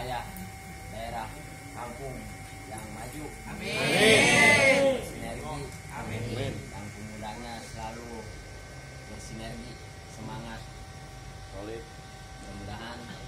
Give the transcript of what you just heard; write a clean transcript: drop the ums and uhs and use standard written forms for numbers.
supaya daerah kampung yang maju. Amin. Sinergi. Amin. Yang pemudanya selalu bersinergi, semangat, solid. mudah-mudahan